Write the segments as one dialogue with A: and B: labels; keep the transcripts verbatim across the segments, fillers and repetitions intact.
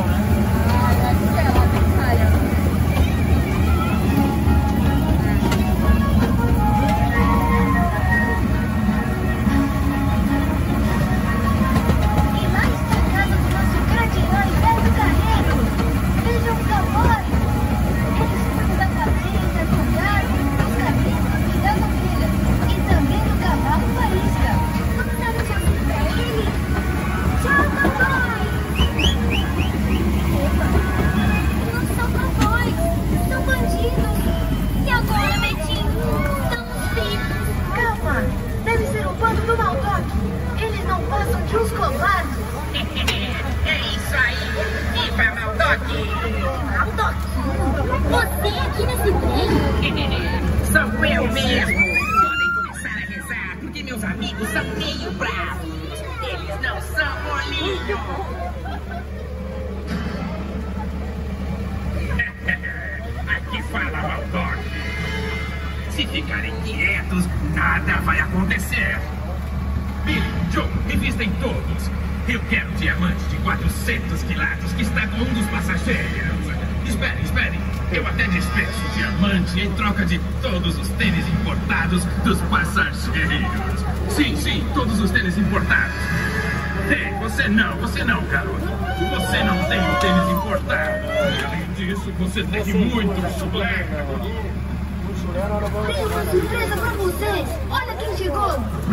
A: Se ficarem quietos, nada vai acontecer. Billy, Joe, revistem todos. Eu quero um diamante de quatrocentos quilates que está com um dos passageiros. Esperem, esperem. Eu até despeço o diamante em troca de todos os tênis importados dos passageiros. Sim, sim, todos os tênis importados. Ei, você não, você não, garoto. Você não tem o tênis importado. E além disso, você tem muito chulé.
B: Tenho uma surpresa pra vocês! Olha quem chegou!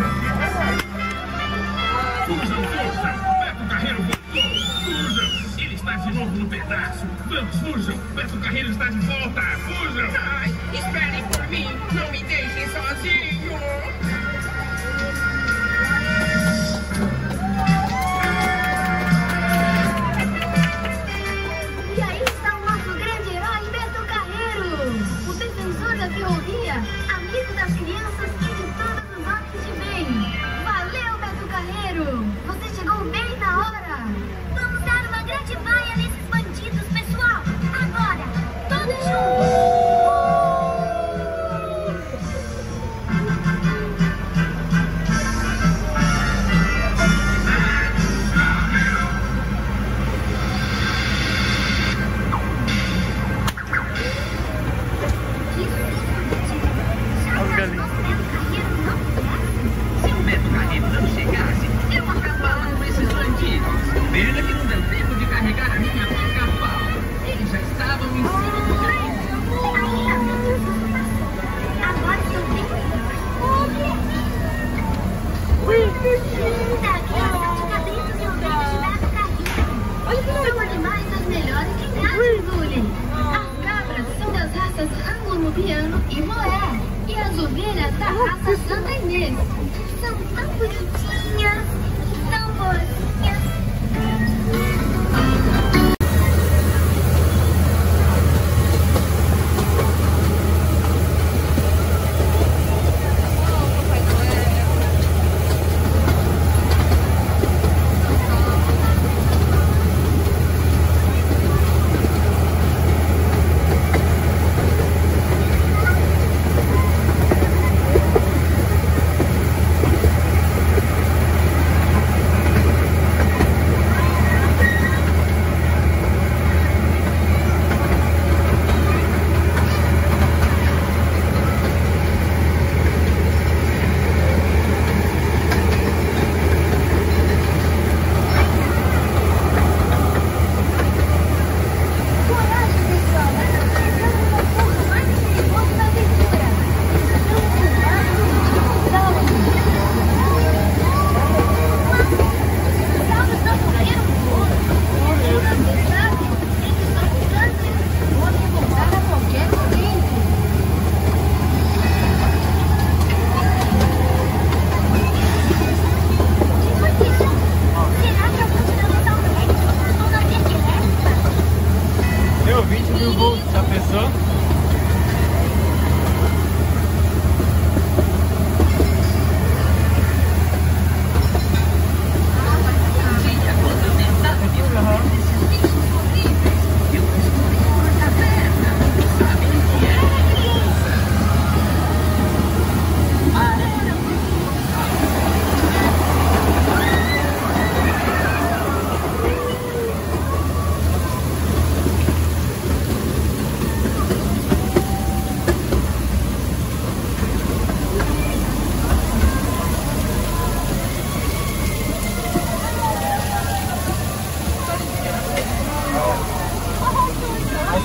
A: Fujam, fujam! Beto Carreiro voltou! Fujam! Ele está de novo no pedaço! Vamos, fujam! Beto Carreiro está de volta! Fujam!
C: Ai, esperem por mim! Não me deixem sozinho!
B: E aí está o nosso grande herói, Beto Carreiro! O defensor da ferrovia, amigo das crianças e de todos os homens de bem! Valeu, Beto Carreiro! Você chegou bem na hora! Vamos dar uma grande vaia nesses bandidos, pessoal! Agora! Todos juntos!
C: Pena que não deu tempo de carregar a minha pica-pau. Eles já estavam em cima do trem.
B: Agora estou bem. Daqui a sete cabritos e ovelhas de Beto Carreiro. São animais das melhores que trazem, Bully. As cabras são das raças anglo-nubiano e moé. E as ovelhas da raça Santa Inês. São tão bonitinhas e tão boazinhas.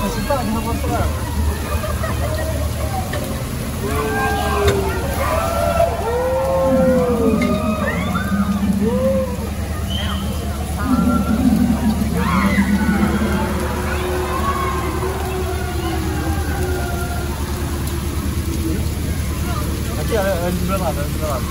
D: Suka dengan motor. Aqui, olha, de granada, de granada.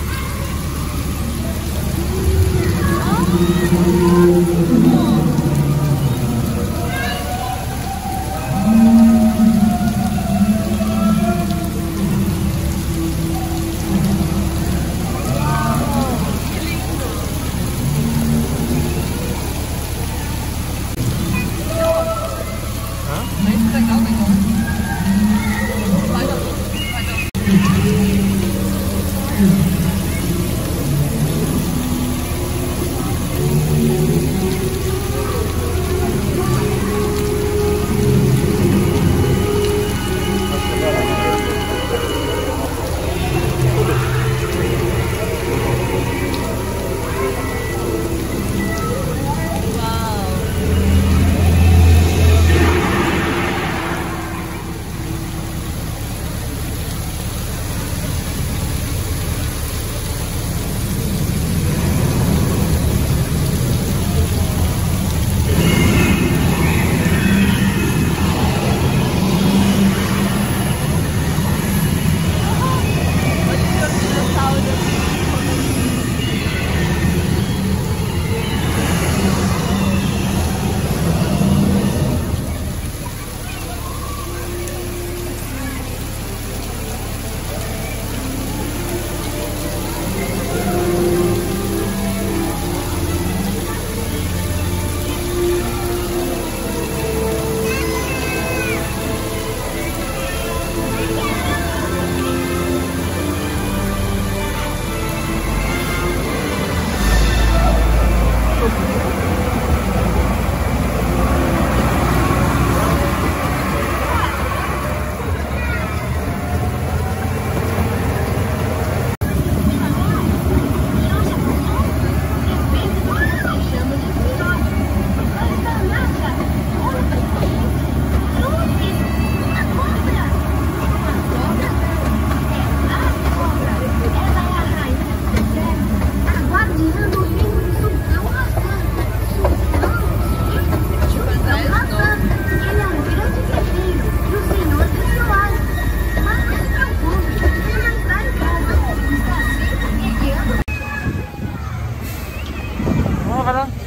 D: Vamos lá.